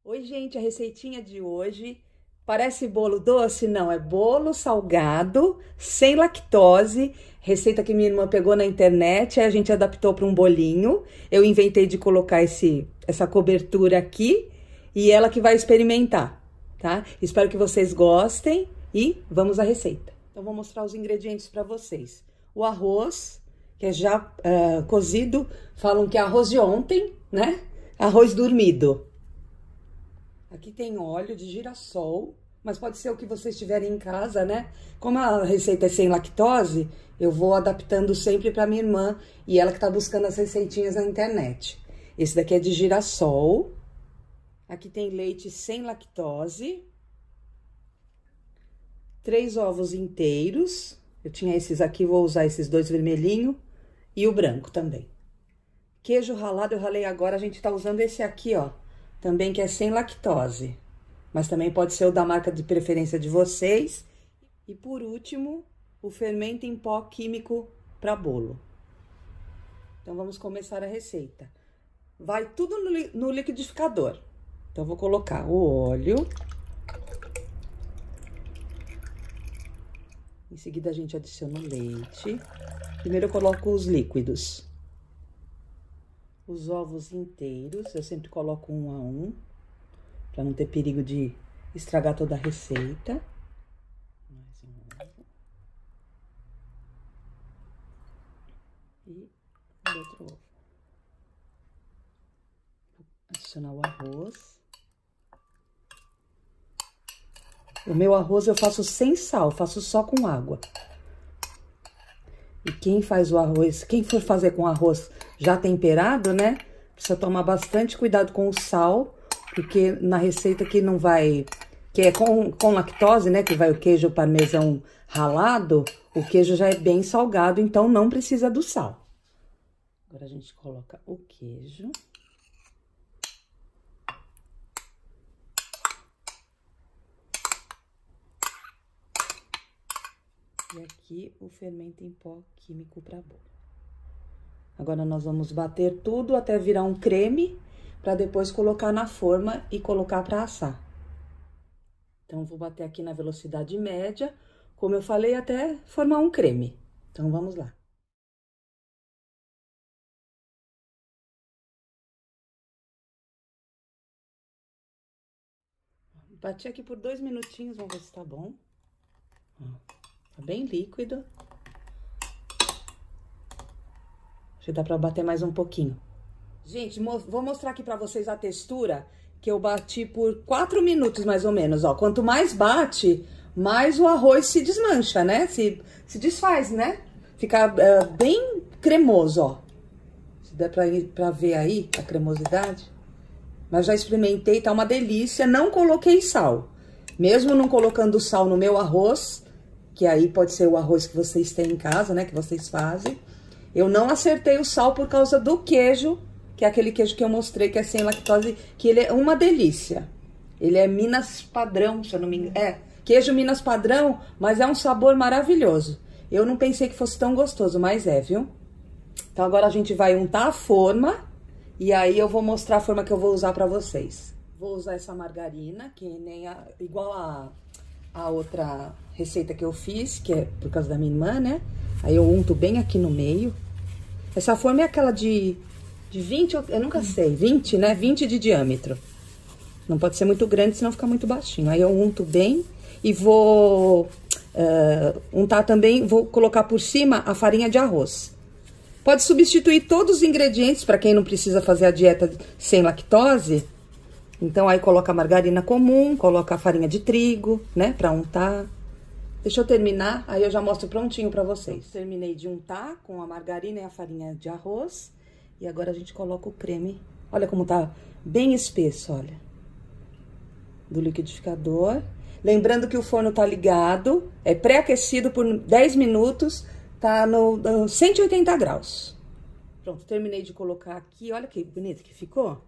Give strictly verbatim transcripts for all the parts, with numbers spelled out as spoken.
Oi, gente, a receitinha de hoje parece bolo doce? Não, é bolo salgado, sem lactose, receita que minha irmã pegou na internet, aí a gente adaptou para um bolinho. Eu inventei de colocar esse, essa cobertura aqui e ela que vai experimentar, tá? Espero que vocês gostem e vamos à receita. Então, vou mostrar os ingredientes para vocês. O arroz, que é já uh, cozido, falam que é arroz de ontem, né? Arroz dormido. Aqui tem óleo de girassol, mas pode ser o que vocês tiverem em casa, né? Como a receita é sem lactose, eu vou adaptando sempre para minha irmã e ela que tá buscando as receitinhas na internet. Esse daqui é de girassol. Aqui tem leite sem lactose. Três ovos inteiros. Eu tinha esses aqui, vou usar esses dois vermelhinhos e o branco também. Queijo ralado eu ralei agora, a gente tá usando esse aqui, ó. Também que é sem lactose, mas também pode ser o da marca de preferência de vocês. E por último, o fermento em pó químico para bolo. Então, vamos começar a receita. Vai tudo no, no liquidificador. Então, vou colocar o óleo. Em seguida, a gente adiciona o leite. Primeiro, eu coloco os líquidos. Os ovos inteiros, eu sempre coloco um a um, para não ter perigo de estragar toda a receita. Mais um ovo. E outro ovo. Adicionar o arroz. O meu arroz eu faço sem sal, faço só com água. E quem faz o arroz, quem for fazer com arroz já temperado, né? Precisa tomar bastante cuidado com o sal, porque na receita que não vai, que é com, com lactose, né? Que vai o queijo parmesão ralado, o queijo já é bem salgado, então não precisa do sal. Agora a gente coloca o queijo. E aqui o fermento em pó químico para bolo. Agora, nós vamos bater tudo até virar um creme, para depois colocar na forma e colocar para assar. Então, vou bater aqui na velocidade média, como eu falei, até formar um creme. Então, vamos lá. Bati aqui por dois minutinhos, vamos ver se tá bom. Ó, tá bem líquido. Acho que dá pra bater mais um pouquinho. Gente, mo vou mostrar aqui pra vocês a textura que eu bati por quatro minutos, mais ou menos, ó. Quanto mais bate, mais o arroz se desmancha, né? Se, se desfaz, né? Fica uh, bem cremoso, ó. Se der pra, ir, pra ver aí a cremosidade. Mas já experimentei, tá uma delícia. Não coloquei sal. Mesmo não colocando sal no meu arroz, que aí pode ser o arroz que vocês têm em casa, né? Que vocês fazem. Eu não acertei o sal por causa do queijo, que é aquele queijo que eu mostrei, que é sem lactose, que ele é uma delícia. Ele é Minas Padrão, se eu não me engano. É, queijo Minas Padrão, mas é um sabor maravilhoso. Eu não pensei que fosse tão gostoso, mas é, viu? Então, agora a gente vai untar a forma, e aí eu vou mostrar a forma que eu vou usar pra vocês. Vou usar essa margarina, que nem a, igual a, a outra receita que eu fiz, que é por causa da minha irmã, né? Aí eu unto bem aqui no meio. Essa forma é aquela de, de vinte, eu nunca sei, vinte, né? vinte de diâmetro. Não pode ser muito grande, senão fica muito baixinho. Aí eu unto bem e vou uh, untar também, vou colocar por cima a farinha de arroz. Pode substituir todos os ingredientes, para quem não precisa fazer a dieta sem lactose. Então, aí coloca a margarina comum, coloca a farinha de trigo, né? Pra untar. Deixa eu terminar, aí eu já mostro prontinho pra vocês. Terminei de untar com a margarina e a farinha de arroz. E agora a gente coloca o creme. Olha como tá bem espesso, olha. Do liquidificador. Lembrando que o forno tá ligado, é pré-aquecido por dez minutos, tá no, no cento e oitenta graus. Pronto, terminei de colocar aqui, olha que bonito que ficou.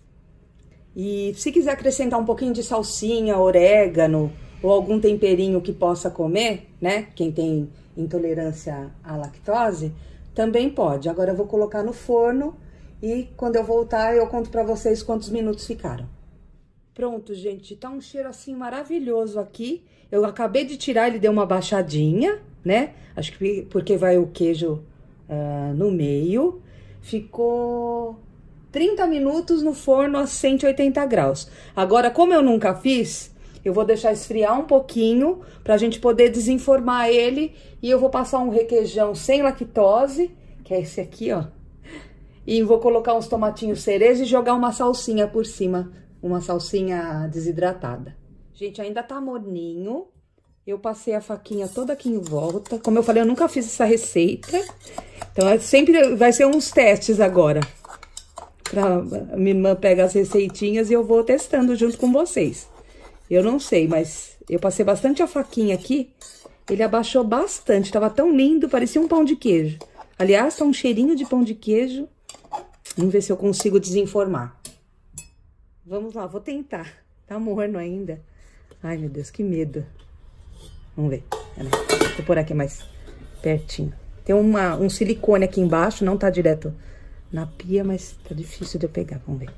E se quiser acrescentar um pouquinho de salsinha, orégano, ou algum temperinho que possa comer, né? Quem tem intolerância à lactose, também pode. Agora eu vou colocar no forno e quando eu voltar eu conto pra vocês quantos minutos ficaram. Pronto, gente, tá um cheiro assim maravilhoso aqui. Eu acabei de tirar, ele deu uma baixadinha, né? Acho que porque vai o queijo uh, no meio. Ficou trinta minutos no forno a cento e oitenta graus. Agora, como eu nunca fiz, eu vou deixar esfriar um pouquinho pra gente poder desenformar ele. E eu vou passar um requeijão sem lactose, que é esse aqui, ó. E vou colocar uns tomatinhos cereja e jogar uma salsinha por cima. Uma salsinha desidratada. Gente, ainda tá morninho. Eu passei a faquinha toda aqui em volta. Como eu falei, eu nunca fiz essa receita. Então, é sempre vai ser uns testes agora. Pra, minha irmã pega as receitinhas e eu vou testando junto com vocês. Eu não sei, mas eu passei bastante a faquinha aqui. Ele abaixou bastante. Tava tão lindo, parecia um pão de queijo. Aliás, tá um cheirinho de pão de queijo. Vamos ver se eu consigo desenformar. Vamos lá, vou tentar. Tá morno ainda. Ai, meu Deus, que medo. Vamos ver. Vou pôr aqui mais pertinho. Tem uma, um silicone aqui embaixo, não tá direto na pia, mas tá difícil de eu pegar. Vamos ver.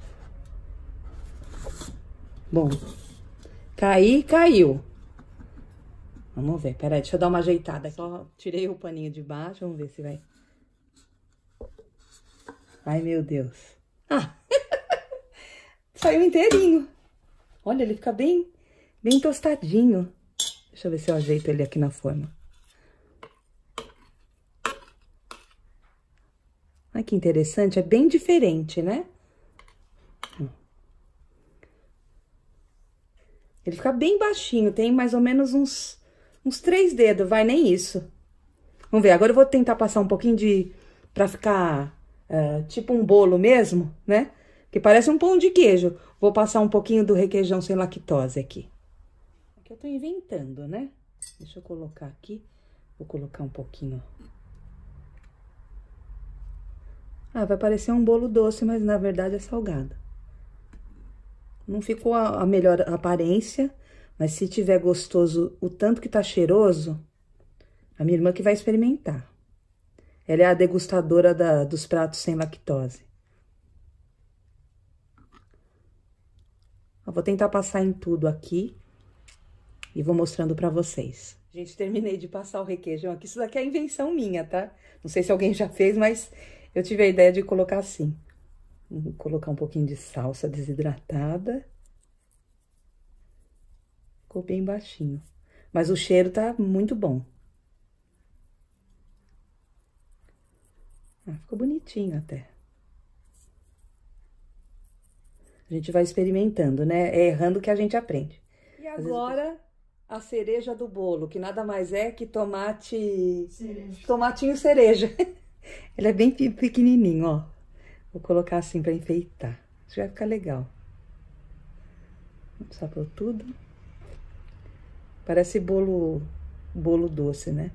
Bom, cair, caiu. Vamos ver, peraí, deixa eu dar uma ajeitada. Só tirei o paninho de baixo, vamos ver se vai. Ai, meu Deus. Ah! Saiu inteirinho. Olha, ele fica bem, bem tostadinho. Deixa eu ver se eu ajeito ele aqui na forma. Olha que interessante, é bem diferente, né? Ele fica bem baixinho, tem mais ou menos uns, uns três dedos, vai, nem isso. Vamos ver, agora eu vou tentar passar um pouquinho de... Pra ficar uh, tipo um bolo mesmo, né? Que parece um pão de queijo. Vou passar um pouquinho do requeijão sem lactose aqui. Aqui eu tô inventando, né? Deixa eu colocar aqui. Vou colocar um pouquinho. Ah, vai parecer um bolo doce, mas na verdade é salgado. Não ficou a, a melhor aparência, mas se tiver gostoso o tanto que tá cheiroso, a minha irmã que vai experimentar. Ela é a degustadora da, dos pratos sem lactose. Eu vou tentar passar em tudo aqui e vou mostrando pra vocês. Gente, terminei de passar o requeijão aqui. Isso daqui é invenção minha, tá? Não sei se alguém já fez, mas eu tive a ideia de colocar assim. Vou colocar um pouquinho de salsa desidratada. Ficou bem baixinho. Mas o cheiro tá muito bom. Ah, ficou bonitinho até. A gente vai experimentando, né? É errando que a gente aprende. E agora, a cereja do bolo, que nada mais é que tomate... Cereja. Tomatinho cereja. Ele é bem pequenininho, ó. Vou colocar assim pra enfeitar. Acho que vai ficar legal. Vamos só por tudo. Parece bolo, bolo doce, né?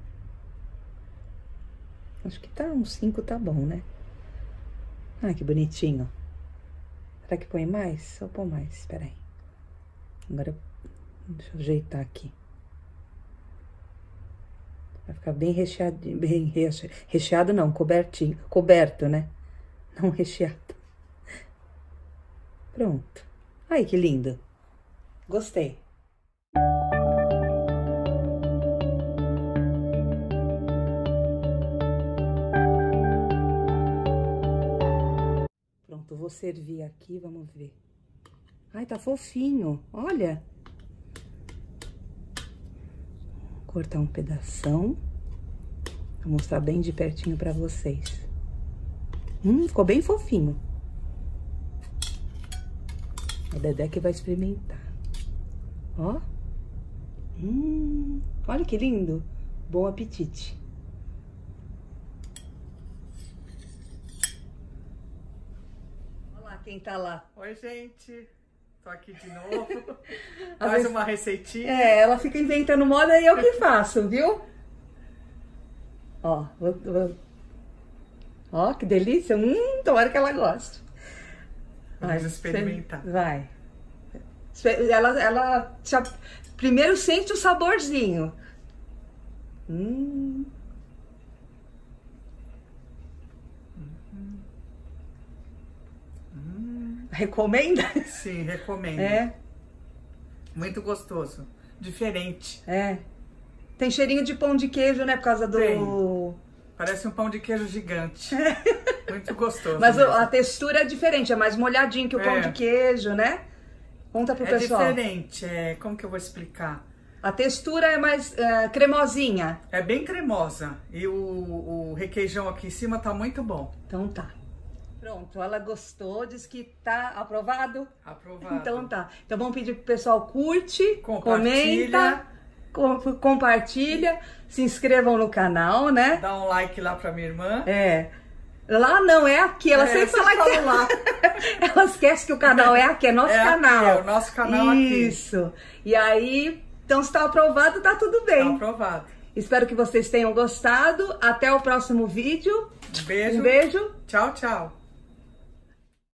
Acho que tá, uns cinco tá bom, né? Ah, que bonitinho. Será que põe mais? Só põe mais, espera aí. Agora, deixa eu ajeitar aqui. Vai ficar bem recheado, bem reche, recheado não, cobertinho, coberto, né? Não recheado. Pronto. Ai, que lindo. Gostei. Pronto, vou servir aqui, vamos ver. Ai, tá fofinho, olha. Vou cortar um pedação. Vou mostrar bem de pertinho pra vocês. Hum, ficou bem fofinho. A Dedé que vai experimentar. Ó. Hum, olha que lindo. Bom apetite. Olha lá quem tá lá. Oi, gente. Tô aqui de novo. Mais uma receitinha. É, ela fica inventando moda e eu que faço, viu? Ó, vou, vou... Ó, que delícia. Hum, tomara que ela goste. Vamos vai, experimentar. Vai. Ela, ela já, primeiro sente o saborzinho. Hum. Hum. Hum. Recomenda? Sim, recomendo. É. Muito gostoso. Diferente. É. Tem cheirinho de pão de queijo, né? Por causa do... Tem. Parece um pão de queijo gigante. Muito gostoso. Mas mesmo. a textura é diferente, é mais molhadinho que o pão É. de queijo, né? Conta pro É pessoal. diferente. É... Como que eu vou explicar? A textura é mais é, cremosinha. É bem cremosa. E o, o requeijão aqui em cima tá muito bom. Então tá. Pronto, ela gostou, disse que tá aprovado? Aprovado. Então tá. Então vamos pedir pro pessoal curte, Compartilha. comenta, com, compartilha, se inscrevam no canal, né? Dá um like lá pra minha irmã. É. Lá não, é aqui. Ela É, sempre vocês fala que falam lá. ela esquece que o canal é aqui, é nosso É aqui, canal. é o nosso canal aqui. Isso. E aí, então se tá aprovado, tá tudo bem. Tá aprovado. Espero que vocês tenham gostado. Até o próximo vídeo. Um beijo. Um beijo. Tchau, tchau.